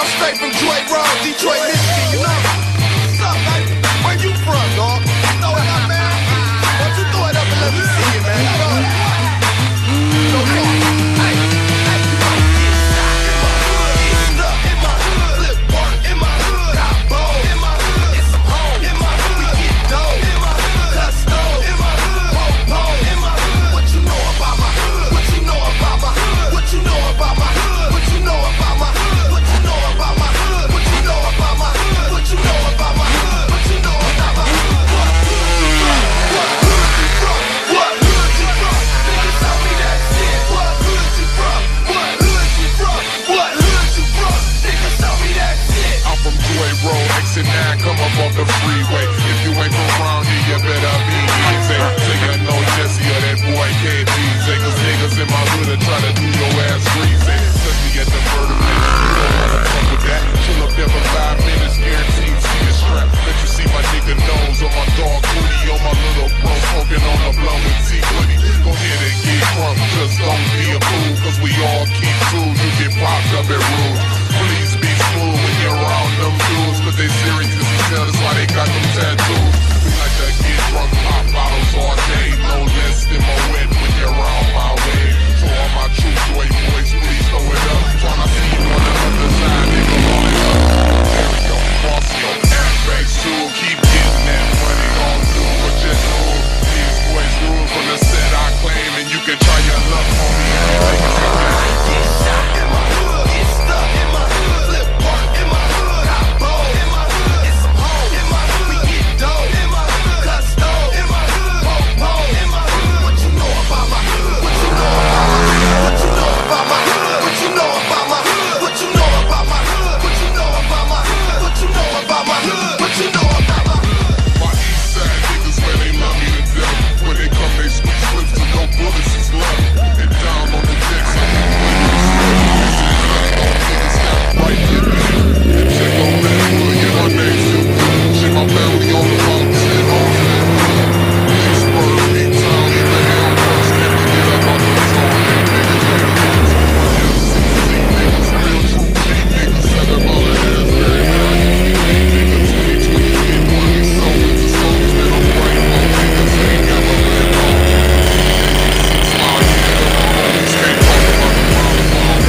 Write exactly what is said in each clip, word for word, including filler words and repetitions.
I'm straight from Detroit Road, Detroit, Michigan, you know? What's up, man? Where you from, dog? Throw it up, man. Why don't you throw it up and let me see it, man? Throw it up. So far. Hey, hey, you might get shot in my hood. Get stuck in my hood. Flip work in my hood. Got bowl in my hood. Get some home in my hood. We get dough in my hood. Cut stove in my hood. Pole pole in my hood. What you know about my hood? What you know about my hood? What you know about my hood? What you know about my hood? What you know about my hood? What you know about my hood? What you know about my hood? What you know about my hood? What hood you from? What hood you from? Niggas tell me that shit. What hood you from? What hood you from? What hood you from? Niggas tell me that shit. I'm from Detroit Road, exit nine, come up off the freeway. If you ain't from around here, you better be easy. Say you know Jesse or that boy can't easy. Cause niggas in my hood are trying to do your ass greasy. Touch me at the murder minute, you don't wanna fuck with that. Chill up there for five minutes, guaranteed see the strap. Let you see my nigga nose on my dog booty, on my little bro smoking on the blow with T-Woody. Go ahead and get crunk, just don't be a fool. Cause we all keep cool, you get popped up at rules. Please be smooth when you're around them dudes. Cause they serious as hell, that's why they got them tattoos. We like to get drunk, pop bottles all day. No less than my wet when you're around my way. So all my true joy boys, please throw it up. Tryna see you on the other side, nigga, roll it up. There we go, boss your airbags too. Keep getting that money, don't do what you do. These boys rule from the set I claim, and you can try your luck on me. Get shot in my hood. Get stuck in my hood. Flip work in my hood. Got bowl in my hood. Get some home in my hood. We get dough in my hood. Cut stove in my hood. Pole pole in my hood. What you know about my hood? What you know about my hood? What you know about my hood? What you know about my hood? What you know about my hood? What you know about my hood? What you know about my hood? My east side niggas, man, they love me to death. When they come, they switch flips to no bullets is left. And down on the decks, I'm the right here, and check on that hood, get my name still good. Shit, my family on the mountain, and on that hood. Pittsburgh, B-Town, even hell worse. Never get up on the zone, and niggas ain't the ones. Real C C niggas, real true G niggas, seven mother ass, very nice. Niggas, niggas, when you get money, so it's a song that I'm writing on. Niggas ain't never let go. Six miles, nigga, my homies can't talk about the problem.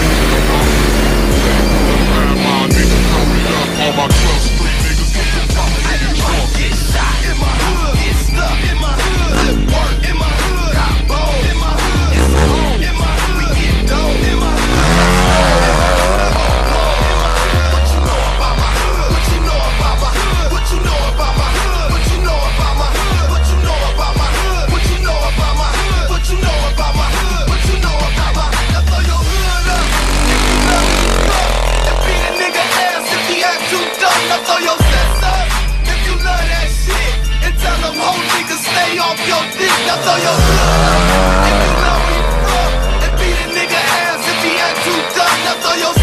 All my twelve street niggas keep them talking in your trunk. Get shot in my hood. Get stuck in my hood. Flip work in my hood. Got bowl in my hood. Get some home in my hood. We get dough in my hood. What you know about my hood? What you know about my hood? What you know about my hood? What you know about my hood? What you know about my hood? What you know about my hood? What you know about my hood? What you know about my hood? Now throw your hood up if you love me, bro. And beat a nigga ass if he act too dumb. Now throw your sets up if you love that shit. And tell them whole niggas stay off your dick. Now throw your hood up if you love me, bro. And beat a nigga ass if he act too dumb. Now throw your